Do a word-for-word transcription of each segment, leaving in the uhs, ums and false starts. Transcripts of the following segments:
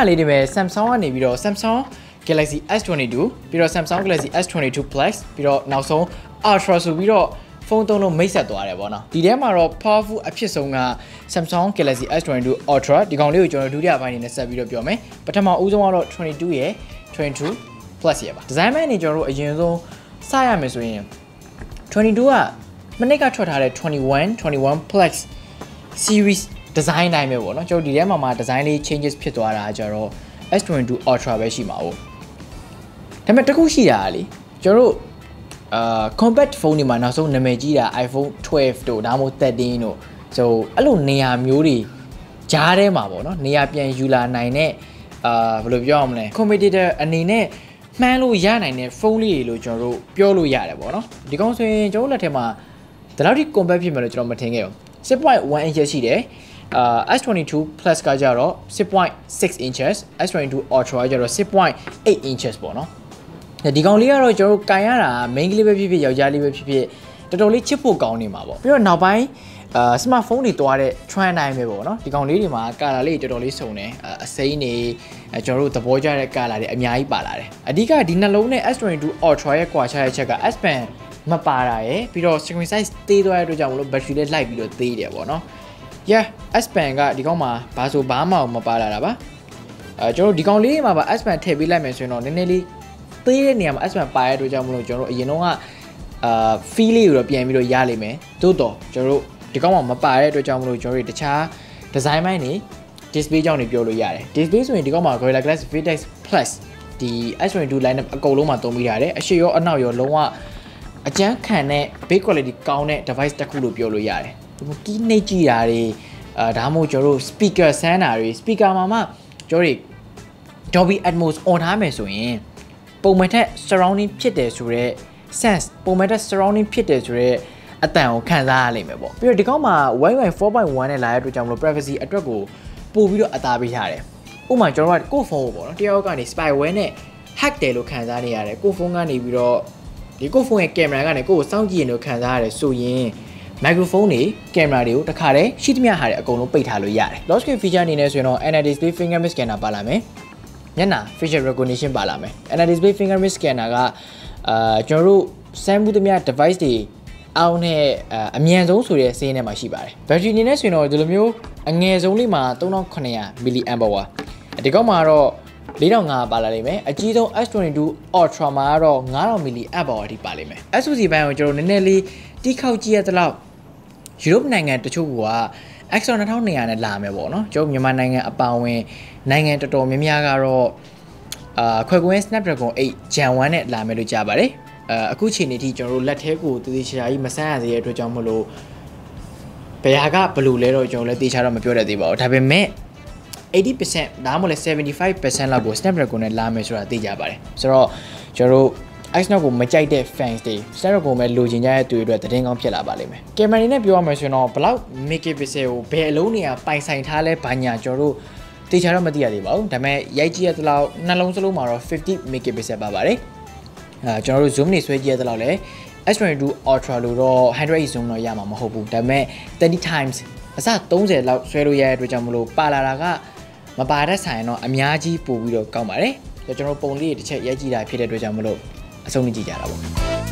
လေးတွေပဲ Samsung ကနေပြီးတော့ Samsung Galaxy S twenty-two ပြီးတော့ Samsung Galaxy S twenty-two Plus ပြီးတော့နောက်ဆုံး Ultra ဆိုပြီးတော့ဖုန်းသုံးလုံးမိတ်ဆက်သွားတယ်ပေါ့နော်ဒီထဲမှာတော့ powerful အဖြစ်ဆုံးက Samsung Galaxy S twenty-two Ultra ဒီကောင်လေးကိုကျွန်တော်ဒုတိယပိုင်းနေနဲ့ဆက်ပြီးတော့ပြောမယ်ပထမဦးဆုံးကတော့twenty-twoရယ်twenty-two Plus ရယ်ပါဒီဇိုင်းပိုင်းနေကျွန်တော်တို့အရင်ဆုံးစရမယ်ဆိုရင်twenty-twoကမနေ့ကထွက်ထားတဲ့twenty-one twenty-one Plus series design တိုင်းပဲပေါ့နော်ကျွန်တော်ဒီထဲမှာမှာ design လေး changes ဖြစ်သွားတာကြတော့ S twenty-two Ultra ပဲရှိမှာ哦ဒါပေမဲ့တခုရှိတာလေကျွန်တော်တို့အာ compact phone တွေမှာနောက်ဆုံးနာမည်ကြီးတာ iPhone twelve တို့ဒါမှမဟုတ်thirteenတို့ဆိုအဲ့လိုနေရာမျိုးတွေကြားထဲမှာပေါ့နော်နေရာပြန်ယူလာနိုင်တဲ့အာဘယ်လိုပြောရမလဲ competitor အနေနဲ့မှန်းလို့ရနိုင်တဲ့ဖုန်းလေးတွေလို့ကျွန်တော်တို့ပြောလို့ရတယ်ပေါ့နော်ဒီကောင်ဆိုရင်ကျွန်တော်လက်ထဲမှာဒီလောက်ထိ compact ဖြစ်မယ်လို့ကျွန်တော်မထင်ခဲ့ဘူးsix point one inches ရှိတယ်အာ S twenty-two Plus ကကြတော့six point six inches S twenty-two Ultra ကကြတော့six point eight inches ပေါ့နော်ဒီကောင်လေးကတော့ကျွန်တော်တို့ကန်ရတာ main ကလေးပဲဖြစ်ဖြစ်ယောက်ျားလေးပဲဖြစ်ဖြစ်တော်တော်လေးချစ်ဖို့ကောင်းနေမှာပေါ့ပြီးတော့နောက်ပိုင်းအာ smartphone တွေတွားတဲ့ trend တိုင်းပဲပေါ့နော်ဒီကောင်လေးတွေမှာ color လေးတော်တော်လေးစုံတယ်အစိမ်းတွေကျွန်တော်တို့သဘောကျတဲ့ color တွေအများကြီးပါလာတယ်အဓိကဒီနှလုံးနဲ့ S twenty-two Ultra ရဲ့ကွာခြားတဲ့ချက်က S Pen မပါတာရယ်ပြီးတော့ screen size သေးသွားတဲ့အတွက်ကြောင့်မလို့ battery လေးလိုက်ပြီးတော့သေးတယ်ပေါ့နော် yeah S Pen ကဒီကောင်မှာဘာဆိုဘာမှမပါလာတာပါအဲကျွန်တော်ဒီကောင်လေးမှာပါ S Pen ထည့်ပေးလိုက်မယ်ဆိုရင်တော့နည်းနည်းလေးသေးတဲ့နေရာမှာ S Pen ပါရတဲ့အတွက်ကြောင့်မလို့ကျွန်တော်တို့အရင်တော့ကအာ feel လေးကိုတော့ပြန်ပြီးတော့ရလိမ့်မယ်သို့တော့ကျွန်တော်တို့ဒီကောင်မှာမပါတဲ့အတွက်ကြောင့်မလို့ကျွန်တော်တို့တခြား design ပိုင်းတွေ display ကြောင့်နေပြောလို့ရတယ် display ဆိုရင်ဒီကောင်မှာ Gorilla Glass Vertex Plus ဒီ S twenty-two lineup အကုန်လုံးမှာသုံးပြီးရတယ်အရှိရောအနောက်ရောလုံးဝအကျန်းခံတဲ့ big quality ကောင်းတဲ့ device တစ်ခုလို့ပြောလို့ရတယ်ဒီကီးနှိပ်ကြည့်တာတွေအာဒါမှမဟုတ်ကျွန်တော်တို့ speaker ဆန်းတာတွေ speaker မှာမှကျွန်တော်တို့ Dolby Atmos on ထားမယ်ဆိုရင်ပုံမှန်ထက် surrounding ဖြစ်တယ်ဆိုတော့ sense ပုံမှန်ထက် surrounding ဖြစ်တယ်ဆိုတော့အတန်ကိုခံစားရလိမ့်မယ်ပေါ့ပြီးတော့ဒီကောင်မှာ Wi-Fi four point one နဲ့လာတဲ့အတွက်ကြောင့်မလို့ privacy အတွက်ကိုပို့ပြီးတော့အသာပေးထားတယ်ဥပမာကျွန်တော်ကကိုယ့်ဖုန်းကိုပေါ့နော်တယောက်ကနေ spyware နဲ့ hack တယ်လို့ခံစားနေရတယ်ကိုယ့်ဖုန်းကနေပြီးတော့ဒီကိုယ့်ဖုန်းရဲ့ကင်မရာကနေကိုယ့်ကိုစောင့်ကြည့်ရင်လို့ခံစားရတယ်ဆိုရင် microphone တွေကင်မရာတွေကိုတခါတည်းရှိသမျှဟာတွေအကုန်လုံးပိတ်ထားလို့ရတယ် lock screen feature အနေနဲ့ဆိုရင်တော့ N R display fingerprint scanner ပါလာမယ်ညနာ facial recognition ပါလာမယ် N R display fingerprint scanner ကအာကျွန်တော်တို့စမ်းမှုသမျှ device တွေအောင်နဲ့အမြန်ဆုံးဆိုတဲ့စီးထဲမှာရှိပါတယ် battery အနေနဲ့ဆိုရင်တော့ဒီလိုမျိုးအငယ်ဆုံးလေးမှာthree thousand nine hundred milliamp hour ဒီကောင်မှာတော့four thousand five hundredပါလာလိမ့်မယ်အကြီးဆုံး S twenty-two Ultra မှာတော့five thousand milliamp hour အထိပါလိမ့်မယ် S O C ဘိုင်းကိုကျွန်တော်နည်းနည်းလေးတီးခေါက်ကြည့်ရတဲ့လောက်ယူရိုပနိုင်ငံတချို့က Exynos two thousand two hundredနဲ့လာမယ်ပေါ့နော်ကျွန်တော်မြန်မာနိုင်ငံအပါအဝင်နိုင်ငံတော်တော်များများကတော့အာခွဲကွင်း Snapdragon eight Gen one နဲ့လာမယ်လို့ကြားပါတယ်အခုချိန်နေထိကျွန်တော်တို့လက်ထဲကိုတည်တည်ချာချာကြီးမဆန်းရသေးတဲ့အတွက်ကြောင့်မလို့ဘယ်ဟာကဘယ်လိုလဲတော့ကျွန်တော်လည်းတေချာတော့မပြောတတ်သေးပါဘူးဒါပေမဲ့eighty percent ဒါမှမဟုတ် seventy-five percent လောက်ကို Snapdragon နဲ့လာမယ်ဆိုတာသိကြပါတယ်ဆိုတော့ကျွန်တော်တို့ Exynos ကိုမကြိုက်တဲ့ fans တွေ Snapdragon ပဲလိုချင်ကြတဲ့သူတွေအတွက်သတင်းကောင်းဖြစ်လာပါလိမ့်မယ်ကင်မရာနဲ့ပြောရမယ်ဆိုရင်တော့ဘလောက် megapixel ကိုဘယ်အလုံးနေရာပိုင်ဆိုင်ထားလဲဘာညာကျွန်တော်တို့တေချာတော့မသိရသေးပါဘူးဒါပေမဲ့ရိုက်ကြည့်ရတဲ့လောက်နှလုံးစလုံးမှာတော့fifty megapixel ပါပါတယ်အဲကျွန်တော်တို့ zoom နေဆွဲကြည့်ရတဲ့လောက်လဲ S twenty-two Ultra လို့တော့one hundred x zoom တော့ရမှာမဟုတ်ဘူးဒါပေမဲ့thirty times အစthirtyလောက်ဆွဲလို့ရတဲ့အတွက်ကြောင့်မလို့ပါလာတာကမပါတဲ့ဆိုင်တော့အများကြီးပို့ပြီးတော့ကောင်းပါတယ်ကျွန်တော်ပုံလေးတစ်ချက်ရိုက်ကြည့်တာဖြစ်တဲ့အတွက်ကြောင့်မလို့အဆုံးကြည့်ကြတာပေါ့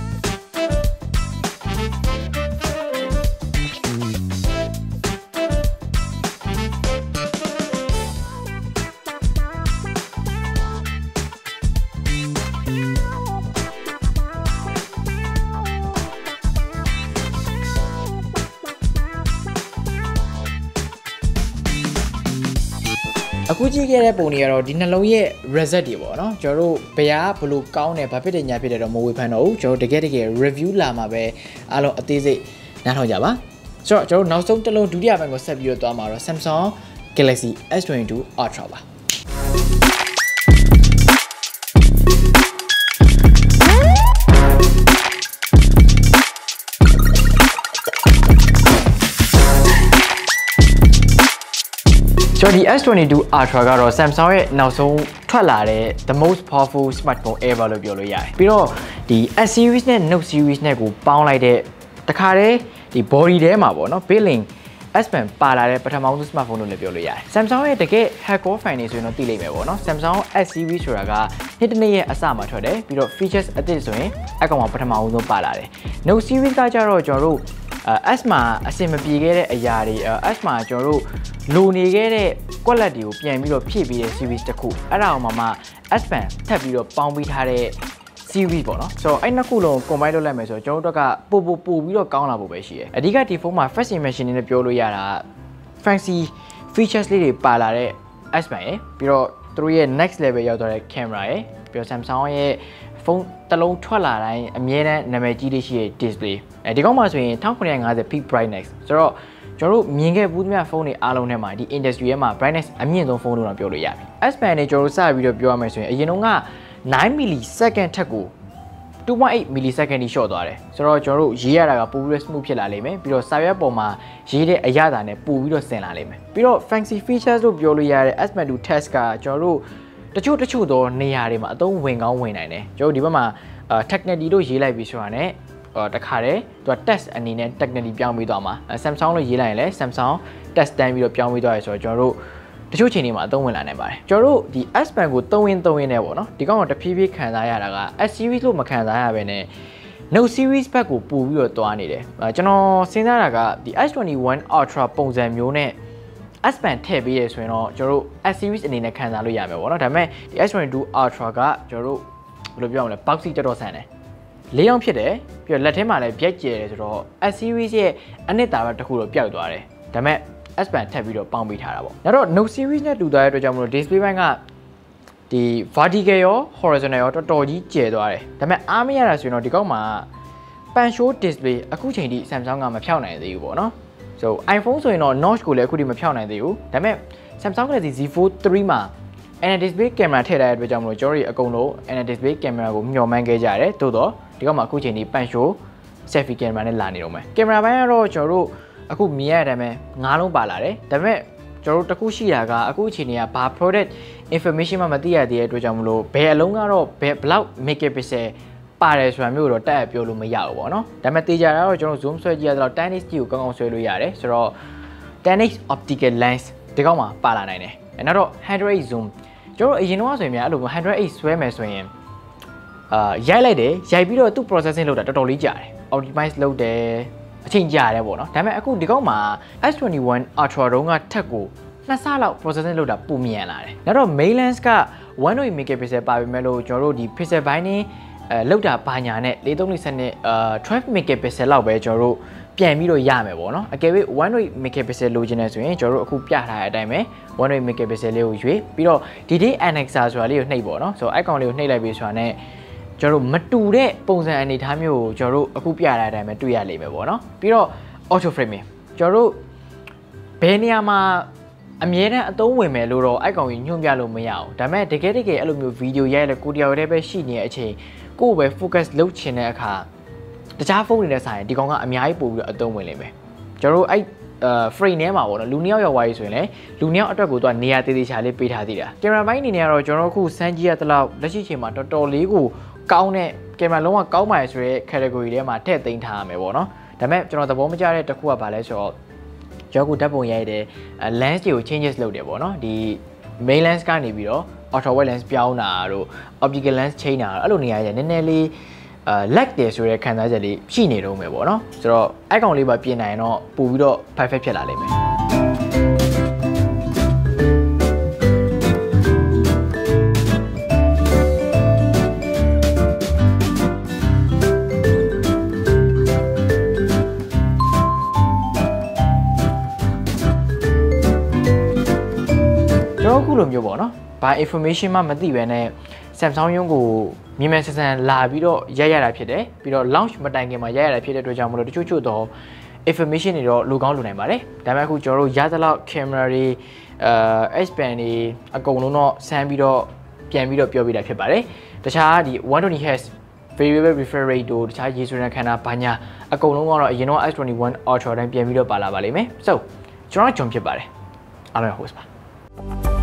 အခုကြည့်ခဲ့တဲ့ပုံတွေကတော့ဒီနှလုံးရဲ့ result တွေပေါ့နော်ကျွန်တော်တို့ဘယ်ဟာဘလို့ကောင်းတယ်ဘာဖြစ်တယ်ညာဖြစ်တယ်တော့မဝေဖန်တော့ဘူးကျွန်တော်တကယ်တကယ် review လာမှာပဲအားလုံးအသေးစိတ်နားထောင်ကြပါဆိုတော့ကျွန်တော်နောက်ဆုံးတစ်လုံးဒုတိယပိုင်းကိုဆက်ပြီးတော့သွားမှာတော့ Samsung Galaxy S twenty-two Ultra ပါကျွန်တော်ဒီ S twenty-two Ultra ကတော့ Samsung ရဲ့နောက်ဆုံးထွက်လာတဲ့ the most powerful smartphone ever လို့ပြောလို့ရတယ်ပြီးတော့ဒီ S series နဲ့ Note series နဲ့ကိုပေါင်းလိုက်တဲ့တခါတည်းဒီ body ထဲမှာပေါ့နော် built-in S Pen ပါလာတဲ့ပထမဆုံး smartphone လို့လည်းပြောလို့ရတယ် Samsung ရဲ့တကယ် hardcore fan တွေဆိုရင်တော့သိလိမ့်မယ်ပေါ့နော် Samsung S series ဆိုတာကနှစ်တစ်နှစ်ရဲ့အစမှာထွက်တယ်ပြီးတော့ features အသစ်ဆိုရင်အကောင်မှာပထမဆုံးပါလာတယ် Note series ကကြတော့ကျွန်တော်တို့ S မှာအဆင်မပြေခဲ့တဲ့အရာတွေ S မှာကျွန်တော်တို့လိုနေခဲ့တဲ့ quality ကိုပြန်ပြီးတော့ဖြည့်ပေးတဲ့ series တစ်ခုအဲ့ဒါအောင်မှ S Pen ထပ်ပြီးတော့ပေါင်းပြီးထားတဲ့ series ပေါ့နော်ဆိုတော့အဲ့နှစ်ခုလုံး combine လုပ်လိုက်မယ်ဆိုတော့ကျွန်တော်တို့ကပို့ပို့ပို့ပြီးတော့ကောင်းလာဖို့ပဲရှိတယ်အဓိကဒီဖုန်းမှာ first impression နဲ့ပြောလို့ရတာ fancy features လေးတွေပါလာတဲ့ S Pen ရယ်ပြီးတော့သူတို့ရဲ့ next level ရောက်သွားတဲ့ camera ရယ်ပြီးတော့ Samsung ရဲ့ဖုန်းတစ်လုံးထွက်လာတိုင်းအမြဲတမ်းနာမည်ကြီးလေးရှိတဲ့ display အဲဒီကောင်မှာဆိုရင်nineteen fifty peak brightness ဆိုတော့ကျွန်တော်တို့မြင်ခဲ့ဘူးသမျှဖုန်းတွေအားလုံးထဲမှာဒီ industry ရဲ့မှာ brightness အမြင့်ဆုံးဖုန်းလို့တော့ပြောလို့ရတယ် S Pen နဲ့ကျွန်တော်တို့စပြီးတော့ပြောရမယ်ဆိုရင်အရင်တော့ကnine millisecond ထက်ကိုtwo point eight millisecond ထိရှော့သွားတယ်ဆိုတော့ကျွန်တော်တို့ရေးရတာကပိုပြီး smooth ဖြစ်လာလိမ့်မယ်ပြီးတော့စာရွက်ပေါ်မှာရေးတဲ့အရာတာနဲ့ပိုပြီးတော့ဆင်လာလိမ့်မယ်ပြီးတော့ fancy features လို့ပြောလို့ရတဲ့ S Pen 2 test ကကျွန်တော်တို့တချို့တချို့သောနေရာတွေမှာအသုံးဝင်ကောင်းဝင်နိုင်တယ်ကျွန်တော်ဒီဘက်မှာ technically လို့ရေးလိုက်ပြီးဆိုတာနဲ့တခါတည်းသူက test အနေနဲ့ technically ပြောင်းပြီးသွားမှာ Samsung လို့ရေးလိုက်ရင်လည်း Samsung test တန်းပြီးတော့ပြောင်းပြီးသွားရဆိုတော့ကျွန်တော်တို့တချို့ချိန်တွေမှာအသုံးဝင်လာနိုင်ပါတယ်ကျွန်တော်တို့ဒီ S Pen ကိုသုံးရင်းသုံးရင်းနဲ့ပေါ့နော်ဒီကောင်ကတဖြည်းဖြည်းခံစားရတာက S series လို့မခံစားရဘဲနဲ့ Note series ဘက်ကိုပို့ပြီးတော့သွားနေတယ်ကျွန်တော်စဉ်းစားတာကဒီ S twenty-one Ultra ပုံစံမျိုးနဲ့S Pen ထည့်ပေးရဆိုရင်တော့ကျွန်တော်တို့ S series အနေနဲ့ခံစားလို့ရမယ်ပေါ့နော်ဒါပေမဲ့ဒီ S twenty-two Ultra ကကျွန်တော်တို့ဘယ်လိုပြောမလဲ boxy တော်တော်ဆန်တယ်လေးအောင်ဖြစ်တယ်ပြီးတော့လက်ထဲမှာလည်းပြက်ကျဲတယ်ဆိုတော့ S series ရဲ့အနှစ်သာရတစ်ခုတော့ပျောက်သွားတယ်ဒါပေမဲ့S Pen ထပ်ပြီးတော့ပေါင်းပေးထားတာပေါ့နောက်တော့ Note series နဲ့တူသွားတဲ့အတွက်ကြောင့်မလို့ display ဘက်ကဒီ vertical ရော horizontal ရောတော်တော်ကြီးကျယ်သွားတယ်ဒါပေမဲ့အားမရတာဆိုရင်တော့ဒီကောက်မှာ pan show display အခုချိန်ထိ Samsung ကမဖြောက်နိုင်သေးဘူးပေါ့နော်ဆို iPhone ဆိုရင်တော့ notch ကိုလည်းအခုထိမဖြောက်နိုင်သေးဘူးဒါပေမဲ့ Samsung Galaxy Z Fold three မှာ Ana display camera ထည့်ထားတဲ့အတွက်ကြောင့်မလို့ကျွန်တော်တို့အကုန်လုံး Ana display camera ကိုမျှော်မှန်းခဲ့ကြရတယ်သို့တော့ဒီကောက်မှာအခုချိန်ထိ pan show selfie camera နဲ့လာနေတော့မယ် camera ဘက်ကတော့ကျွန်တော်တို့အခုမြင်ရတဲ့အတိုင်းပဲငါးလုံးပါလာတယ်ဒါပေမဲ့ကျွန်တော်တို့တခုရှိတာကအခုအချိန်တွေကဘာ product information မှမသိရသေးတဲ့အတွက်ကြောင့်မလို့ဘယ်အလုံးကတော့ဘယ်ဘလောက် megapixel ပါတယ်ဆိုတာမျိုးတော့တက်အပြောလို့မရဘူးပေါ့နော်ဒါပေမဲ့တေချာတာတော့ကျွန်တော် zoom ဆွဲကြည့်ရတော့ ten x ကြီးကိုကောင်းကောင်းဆွဲလို့ရတယ်ဆိုတော့ ten x optical lens ဒီကောင်မှာပါလာနိုင်တယ်နောက်တော့ one hundred x zoom ကျွန်တော်အရင်တော့ဆိုရင်များအဲ့လို one hundred x ဆွဲမယ်ဆိုရင်အာရိုက်လိုက်တယ်ရိုက်ပြီးတော့သူ့ processing လုပ်တာတော်တော်လေးကြာတယ် optimize လုပ်တယ်အချိန်ကြာတယ်ပေါ့နော်ဒါပေမဲ့အခုဒီကောင်မှာ S twenty-one Ultra တုန်းကထက်ကိုနှစ်ဆလောက် processing လုပ်တာပုံမြန်လာတယ်နောက်တော့ main lens ကone point eight megapixel ပါပေမဲ့လို့ကျွန်တော်တို့ဒီ pixel ဘိုင်းနဲ့အဲလောက်တာဘာညာနဲ့four three sixနဲ့အာtwelve megapixel လောက်ပဲကျွန်တော်တို့ပြန်ပြီးတော့ရမယ်ပေါ့နော်အကယ်၍ one point eight megapixel လိုချင်နေဆိုရင်ကျွန်တော်တို့အခုပြထားတဲ့အတိုင်းပဲone point eight megapixel လေးကိုရွေးပြီးတော့ D D annexer ဆိုတာလေးကိုနှိပ်ပေါ့နော်ဆိုတော့ icon လေးကိုနှိပ်လိုက်ပြီးဆိုတာနဲ့ကျွန်တော်တို့မတူတဲ့ပုံစံအနေထားမျိုးကိုကျွန်တော်တို့အခုပြတဲ့အတိုင်းပဲတွေ့ရလိမ့်မယ်ပေါ့နော်ပြီးတော့ auto framing ကျွန်တော်တို့ဘယ်နေရာမှာအမြဲတမ်းအသုံးဝင်မယ်လို့တော့ icon ကြီးညွှန်ပြလို့မရအောင်ဒါပေမဲ့တကယ်တကယ်အဲ့လိုမျိုး video ရိုက်လဲကိုတယောက်တည်းပဲရှိနေတဲ့အချိန်ကိုယ်ပဲ focus လုပ်ချင်တဲ့အခါတခြားဖုန်းတွေနဲ့ဆိုင်ဒီကောင်ကအများကြီးပို့ပြီးတော့အသုံးဝင်လိမ့်မယ်ကျွန်တော်တို့အဲ့အာ frame ထဲမှာပေါ့နော်လူနှစ်ယောက်ရောက်သွားပြီဆိုရင်လည်းလူနှစ်ယောက်အတွက်ကိုသူကနေရာတည်တည်ချာလေးပေးထားသေးတာကင်မရာပိုင်းအနေနဲ့ကတော့ကျွန်တော်တို့အခုစမ်းကြည့်ရတဲ့လောက်လက်ရှိချိန်မှာတော်တော်လေးကိုကောင်းတဲ့ကင်မရာလုံးဝကောင်းပါရဲ့ဆိုရဲ category ထဲမှာထည့်သိမ်းထားရမယ်ပေါ့နော်ဒါပေမဲ့ကျွန်တော်သဘောမကျတဲ့တစ်ခုကဘာလဲဆိုတော့ကျွန်တော်ကဓာတ်ပုံရိုက်တဲ့ lens တွေကို changes လုပ်တယ်ပေါ့နော်ဒီ main lens ကနေပြီးတော့ ultra wide lens ပြောင်းတာတို့ optical lens change တာအဲ့လိုနေရာကျနည်းနည်းလေးအာ lag တယ်ဆိုတဲ့ခံစားချက်လေးရှိနေတော့မယ်ပေါ့နော်ဆိုတော့အဲ့ကောင်လေးပါပြင်နိုင်တော့ပို့ပြီးတော့ perfect ဖြစ်လာလိမ့်မယ်ကျွန်တော်ခုလိုမျိုးပေါ့နော်ဘာ information မှမသိဘဲနဲ့ Samsung ရုံးကိုမြင်မြန်ဆန်ဆန်လာပြီးတော့ရိုက်ရတာဖြစ်တယ်ပြီးတော့ launch မတိုင်ခင်မှာရိုက်ရတာဖြစ်တဲ့အတွက်ကြောင့်မလို့တချို့ချို့တော့ information တွေတော့လိုကောင်းလိုနိုင်ပါတယ်ဒါပေမဲ့အခုကျွန်တော်တို့ရသလောက် camera တွေအာ S Pen တွေအကုန်လုံးတော့ဆန်းပြီးတော့ပြန်ပြီးတော့ပြောပြတာဖြစ်ပါတယ်တခြားဒီone twenty hertz variable refresh rate တို့တခြားရေဆွေးနွေးခန္ဓာဘာညာအကုန်လုံးကတော့အရင်တော့ S twenty-one Ultra တိုင်းပြန်ပြီးတော့ပါလာပါလိမ့်မယ် so ကျွန်တော်ဂျွန်ဖြစ်ပါတယ်အားလုံး host ပါ